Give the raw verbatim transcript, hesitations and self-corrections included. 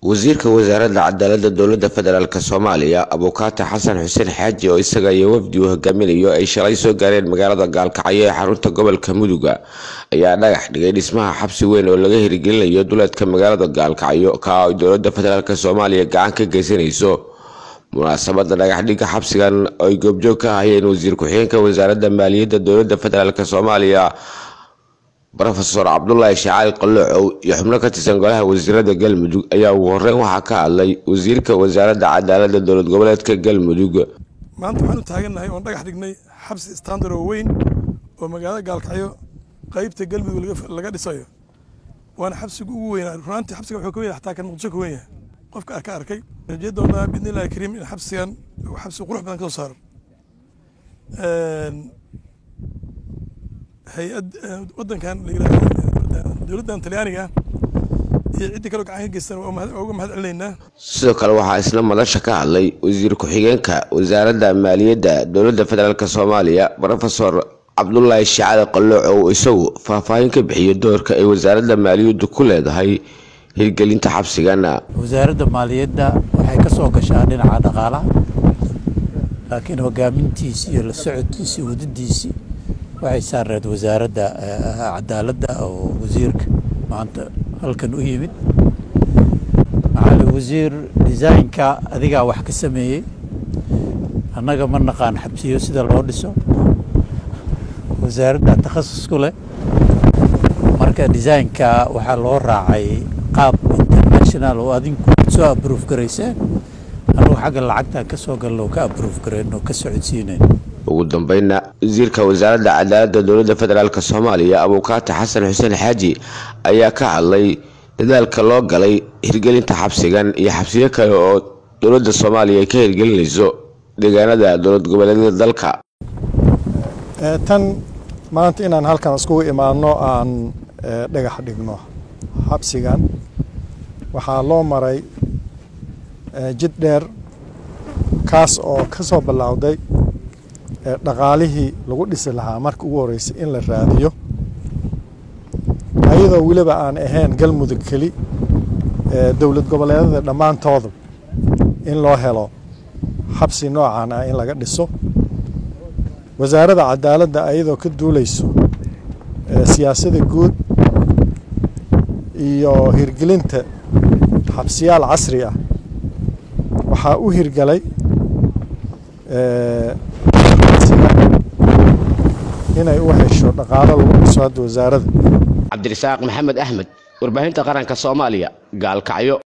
wasiirka wasaaradda cadaaladda dowladda federaalka Soomaaliya Abukaata Xasan Xuseen Xaaji oo isaga iyo wafdi uu hogaaminayo ay shalay soo gaareen magaalada Gaalkacyo ee xarunta gobolka Mudug ayaa dhagax dhigay dhismaha xabsi weyn oo laga hirgelinayo duleedka magaalada Gaalkacyo ka oo dowladda federaalka Soomaaliya gacan ka geysanayso munaasabadda dhagax dhigga xabsigan ay goobjoog ka hayeen wasiir ku-xigeenka wasaaradda maaliyadda dowladda federaalka Soomaaliya Professor Abdullahi Shacaali Qaloocow iyo xubno ka tirsan golaha wasiirada Galmudug ayaa ugu horreyn waxa ka hadlay wasiirka wasaaradda cadaaladda dowlad goboleedka Galmudug. maanta waxaan u taaganahay oo dhagax dhignay xabsi standard oo weyn oo magaalada Gaalkacyo qaybta Galmudug laga dhisayo waana xabsiga ugu weyn runtii xabsiga wuxuu ka weyn xataa kan Muqdisho ka weyn yahay qofka arka arkay jeedona bidnilaahi kariim in xabsigan uu xabsi qurux badan ka soo saaro hay'ad wadankan dowladda Talyaaniga iyo cid kale oo gacan ka geysan oo uga mahad celinayna. sidoo kale waxa isla madasha ka hadlay wasiir ku-xigeenka wasaaradda maaliyadda dowladda federaalka Soomaaliya Professor Abdullahi Shacaali Qaloocow isagu faahfaahin ka bixiyay doorka ay wasaaradda maaliyaddu ku leedahay hirgelinta xabsigana. wasaaradda maaliyadda waxay ka soo gashaa dhinaca dhaqaalaha laakiin hogaamintiisa iyo la socodkiisa wadadiisa waxay saareed wasaaradda cadaaladda oo wasiirka maanta halkan u yimid macallin wasiir design-ka adiga wax ka sameeyay annaga ma naqaan xabsiyo sida loo dhiso wasaaradda takhasus ku leh marka design-ka waxa loo raacay qaab international oo adinku soo approve gareyseen anuu xagga lacagta ka soo galno ka approve gareyno ka socodsiinayno. ugu dambeynna wasiirka wasaaradda cadaaladda dowladda federaalka Soomaaliya Abukaata Xasan Xuseen Xaaji ayaa ka hadlay dadaalka loo galay hirgelinta xabsigan iyo xabsiyo kale oo dowladda Soomaaliya ka hirgelinayso deegaanada dowlad goboleedyada dalka. tan maanta inaan halkan isku imaano aan dhagax dhigno xabsigan waxaa loo maray jid dheer kaas oo ka soo bilowday dhaqaalihii lagu dhisi lahaa markii ugu horeysay in la raadiyo ayadoo waliba aan ahayn Galmudug kali dowlad goboleedyada dhamaantooda in loo helo xabsi noocan ah in laga dhiso wasaaradda cadaaladda ayadoo ka duulayso siyaasadda guud iyo hirgelinta xabsiyaal casri ah waxaa u hirgalay inay u hesho dhaqaale lagu dhiso hadda wasaaradda. Cabdirasaaq Maxamed Axmed warbaahinta qaranka Soomaaliya Gaalkacyo.